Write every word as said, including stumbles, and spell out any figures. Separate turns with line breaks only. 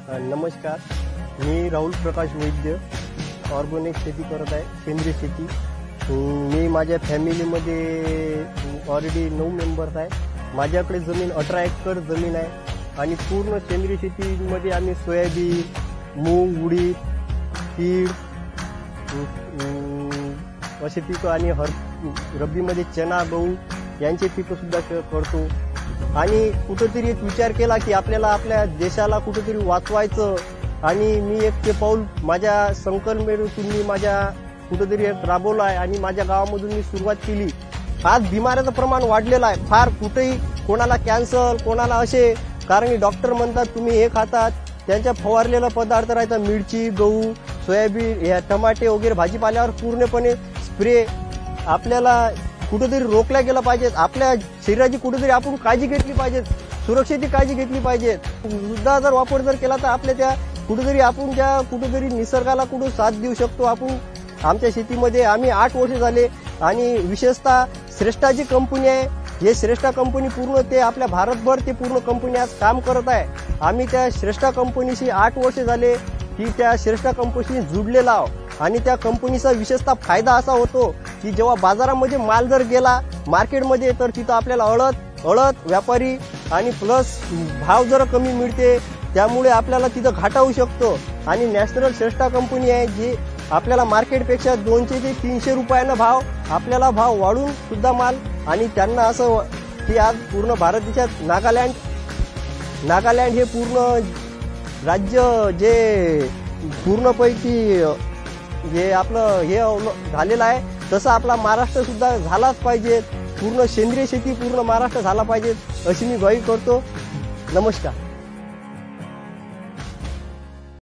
नमस्कार, मी राहुल प्रकाश वैद्य ऑर्गॅनिक शेती करत आहे, सेंद्रिय शेती। मी माझ्या फॅमिलीमध्ये ऑलरेडी नऊ मेंबर्स आहे। माझ्याकडे जमीन अठरा एकर जमीन आहे आणि पूर्ण सेंद्रिय शेतीमध्ये आम्ही सोयाबीन, मूग, उडीद, तीळ असे पिकं आणि हर रब्बीमध्ये चना, गहू यांचे पिकं सुद्धा करतो। आणि कुठेतरी एक विचार केला की आपल्याला आपल्या देशाला कुठेतरी वाचवायचं आणि मी एक ते पाऊल माझ्या संकल्पनेतून मी माझ्या कुठेतरी एक राबवला आहे आणि माझ्या गावामधून मी सुरुवात केली। आज बिमाऱ्याचं प्रमाण वाढलेलं आहे फार, कुठेही कोणाला कॅन्सर, कोणाला असे, कारण की डॉक्टर म्हणतात तुम्ही हे खातात, त्यांच्या फवारलेला पदार्थ राहतात, मिरची, गहू, सोयाबीन, या टमाटे वगैरे भाजीपाल्यावर पूर्णपणे स्प्रे। आपल्याला कुठेतरी रोखल्या गेलं पाहिजे, आपल्या शरीराची कुठेतरी आपण काळजी घेतली पाहिजे, सुरक्षेची काळजी घेतली पाहिजे। सुद्धा जर वापर जर केला तर आपल्या त्या कुठेतरी आपण त्या कुठेतरी निसर्गाला कुठे साथ देऊ शकतो। आपण आमच्या शेतीमध्ये आम्ही आठ वर्ष झाले आणि विशेषतः श्रेष्ठाची कंपनी आहे, हे श्रेष्ठा कंपनी पूर्ण ते आपल्या भारतभर ते पूर्ण कंपनी आज काम करत आहे। आम्ही त्या श्रेष्ठा कंपनीशी आठ वर्ष झाले की त्या श्रेष्ठा कंपनीशी जुडलेला आहोत आणि त्या कंपनीचा विशेषतः फायदा असा होतो की जेव्हा बाजारामध्ये माल जर गेला मार्केटमध्ये तर तिथं आपल्याला अळत अळत व्यापारी आणि प्लस भाव जर कमी मिळते, त्यामुळे आपल्याला तिथं घाटा होऊ शकतो। आणि नॅशनल श्रेष्ठा कंपनी आहे जी आपल्याला मार्केटपेक्षा दोनशे ते तीनशे रुपयानं भाव आपल्याला भाव वाढून सुद्धा माल, आणि त्यांना असं की आज पूर्ण भारत देशात नागालँड नागालँड हे पूर्ण राज्य जे पूर्णपैकी जे आपलं हे झालेलं आहे, तसं आपला महाराष्ट्र सुद्धा झालाच पाहिजे, पूर्ण सेंद्रिय शेती पूर्ण महाराष्ट्र झाला पाहिजे अशी मी ग्वाही करतो। नमस्कार।